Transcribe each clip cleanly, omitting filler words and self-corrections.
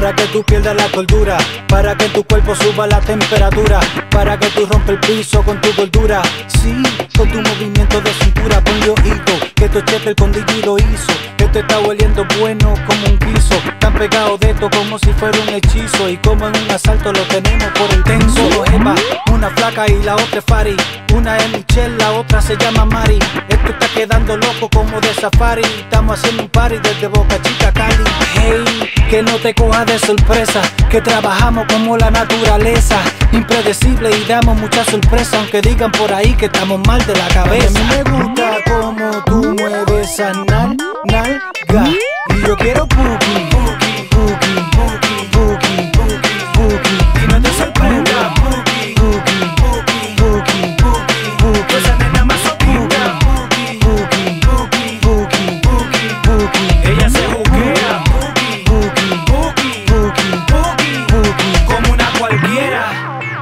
para que tú pierdas la cordura, para que tu cuerpo suba la temperatura, para que tú rompas el piso con tu gordura. Sí, con tu movimiento de cintura, ponle ojito, que tu cheque el condillo lo hizo. Esto está hueliendo bueno como un guiso, tan pegado de esto como si fuera un hechizo. Y como en un asalto lo tenemos por el tenso. Eva, una flaca y la otra es Fari, una es Michelle, la otra se llama Mari. Esto está quedando loco como de safari, estamos haciendo un party desde Boca Chica, Cali. Hey, que no te coja de sorpresa, que trabajamos como la naturaleza, impredecible y damos mucha sorpresa, aunque digan por ahí que estamos mal de la cabeza. A mí me gusta como tú mueves esa nalga, y yo quiero boogie, boogie, boogie, boogie, boogie, boogie, boogie. Y no te sorprenda, boogie, boogie, boogie, boogie, boogie, boogie. Esa nena más boogie, boogie, boogie, boogie, boogie, boogie, boogie. Ella se juquea, boogie, boogie, boogie, boogie, boogie, boogie, como una cualquiera.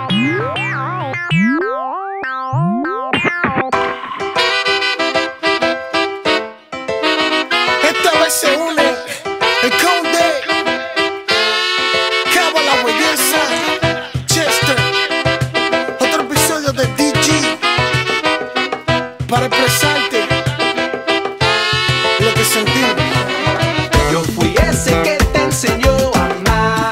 Esta vez se une el Conde, Cabo la Belleza, Chester. Otro episodio de DG para expresarte lo que sentimos. Yo fui ese que te enseñó a amar,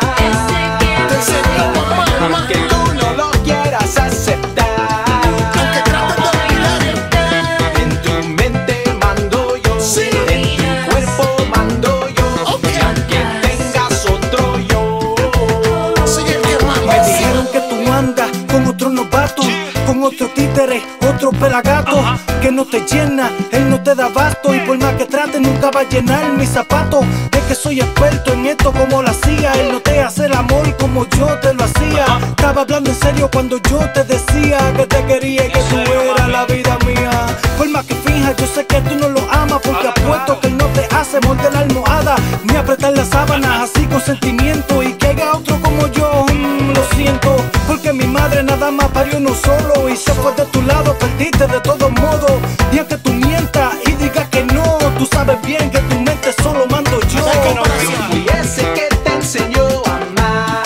Te enseñó a amar, aunque tú no lo quieras aceptar. aunque trates de olvidar. En tu mente mando yo, Sí. en tu cuerpo mando yo, Ok. y aunque tengas otro yo. Soy el que manda. Me dijeron que tú andas con otro novato, con otro títere, otro pelagato, que no te llena, él no te da abasto. Y por más que trate nunca va a llenar mis zapatos. Es que soy experto en esto como lo hacía. Él no te hace el amor como yo te lo hacía. Estaba hablando en serio cuando yo te decía que te quería y que tú eras la vida mía. Por más que finjas, yo sé que tú no lo amas, porque apuesto que él no te hace morder la almohada ni apretar las sábanas así con sentimiento. Y que haya otro como yo, lo siento, porque mi madre nada más parió uno solo y se fue de tu lado, perdiste de todos modos. Y aunque tú mientas y digas que no, tú sabes bien que tu mente solo mando yo. Yo fui ese que te enseñó a amar,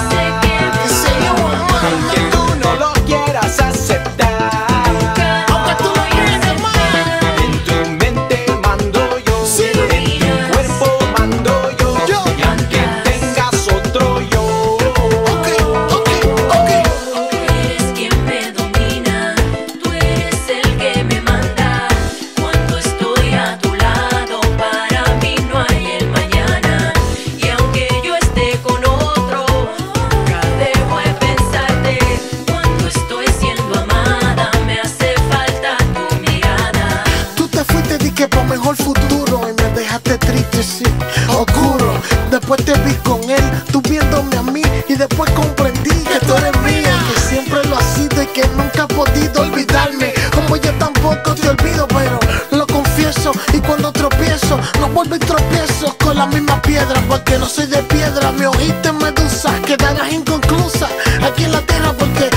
Te enseñó a amar, aunque tú no lo quieras aceptar. aunque tú lo quieras amar. En tu mente mando yo, Sí. en tu cuerpo mando yo, Yo. y aunque tengas otro yo. Ok, ok, ok. Eres quien me domina, tú eres el que me manda. Cuando estoy a tu lado, para mí no hay el mañana. Y aunque yo esté con otro, nunca dejo de pensarte. Cuando estoy siendo amada, me hace falta tu mirada. Tú te fuiste, dije pa' mejor futuro y me dejaste triste, sí, oscuro. Después te vi con él, tú viéndome a mí y después comprendí que tú eres mía, que siempre lo has sido y que nunca has podido olvidarme. Como yo tampoco te olvido, pero lo confieso. Y cuando tropiezo, no vuelvo y tropiezo con la misma piedra, porque no soy de piedra. Me oíste, medusa, quedarás inconclusa aquí en la tierra, porque